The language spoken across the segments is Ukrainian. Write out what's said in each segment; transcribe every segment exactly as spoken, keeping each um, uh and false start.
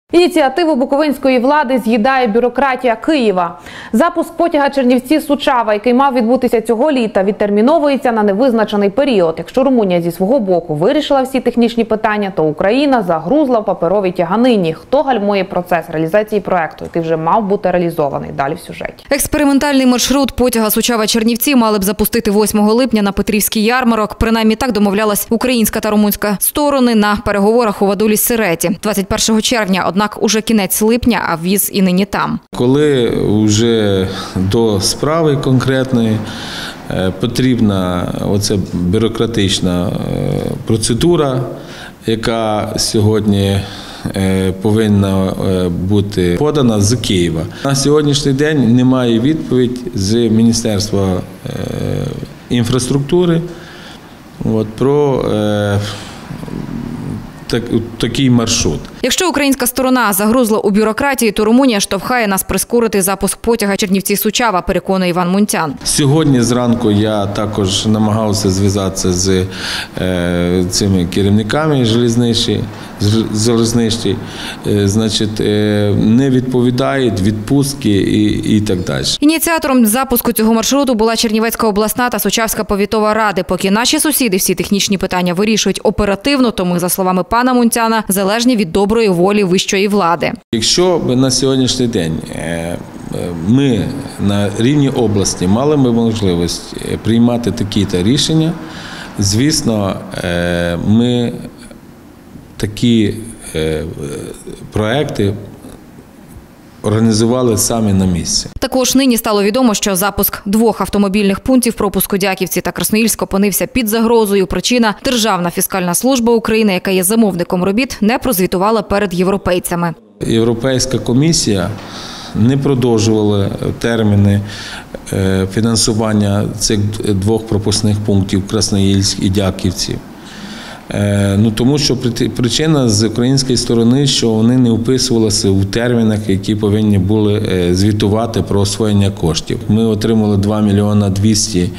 Ініціативу буковинської влади з'їдає бюрократія Києва. Запуск потяга Чернівці-Сучава, який мав відбутися цього літа, відтерміновується на невизначений період. Якщо Румунія зі свого боку вирішила всі технічні питання, то Україна загрузла в паперовій тяганині. Хто гальмує процес реалізації проекту, який вже мав бути реалізований? Далі в сюжеті. Експериментальний маршрут потяга Сучава-Чернівці мали б запустити восьмого липня на Петрівський ярмарок. Принаймні так домовлялась українська та румунська сторони на переговорах у Вадулі-Сиреті. двадцять першого червня, однак уже кінець липня, а віз і нині там. Коли вже до справи конкретної потрібна оця бюрократична процедура, яка сьогодні повинна бути подана з Києва. На сьогоднішній день немає відповідь з Міністерства інфраструктури от, про Так, такий маршрут. Якщо українська сторона загрузла у бюрократії, то Румунія штовхає нас прискорити запуск потяга Чернівці-Сучава, переконує Іван Мунтян. Сьогодні зранку я також намагався зв'язатися з е, цими керівниками залізничні, залізничні е, значить, е, не відповідають, відпустки і, і так далі. Ініціатором запуску цього маршруту була Чернівецька обласна та Сучавська повітова ради. Поки наші сусіди всі технічні питання вирішують оперативно, то ми, за словами пана Мунтяна, залежні від доброї волі вищої влади. Якщо б на сьогоднішній день ми на рівні області мали б можливість приймати такі-то рішення, звісно, ми такі проекти організували самі на місці. Також нині стало відомо, що запуск двох автомобільних пунктів пропуску Дяківці та Красноїльськ опинився під загрозою. Причина – Державна фіскальна служба України, яка є замовником робіт, не прозвітувала перед європейцями. Європейська комісія не продовжувала терміни фінансування цих двох пропускних пунктів Красноїльськ і Дяківці. Ну, тому що причина з української сторони, що вони не вписувалися у термінах, які повинні були звітувати про освоєння коштів. Ми отримали два мільйони двісті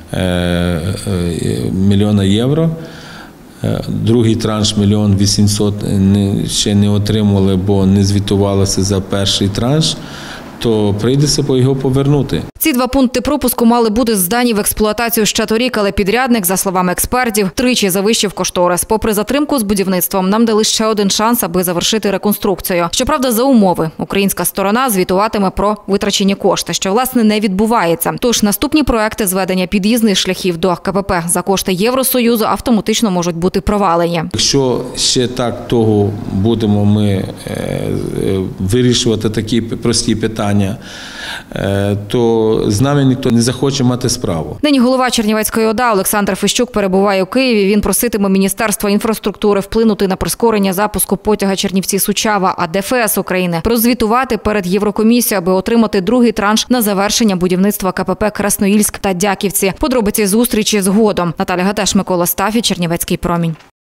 мільйона євро. Другий транш мільйон вісімсот ще не отримали, бо не звітувалися за перший транш. То прийдеться по його повернути. Ці два пункти пропуску мали бути здані в експлуатацію ще торік, але підрядник, за словами експертів, тричі завищив кошторис. Попри затримку з будівництвом, нам дали ще один шанс, аби завершити реконструкцію. Щоправда, за умови українська сторона звітуватиме про витрачені кошти, що, власне, не відбувається. Тож наступні проекти зведення під'їзних шляхів до КПП за кошти Євросоюзу автоматично можуть бути провалені. Якщо ще так того будемо ми вирішувати такі прості питання, то з нами ніхто не захоче мати справу. Нині голова Чернівецької ОДА Олександр Фещук перебуває у Києві. Він проситиме Міністерство інфраструктури вплинути на прискорення запуску потяга Чернівці-Сучава, а ДФС України прозвітувати перед Єврокомісією, аби отримати другий транш на завершення будівництва КПП Красноїльськ та Дяківці. Подробиці зустрічі згодом. Наталя Гатеш, Микола Стафій, Чернівецький промінь.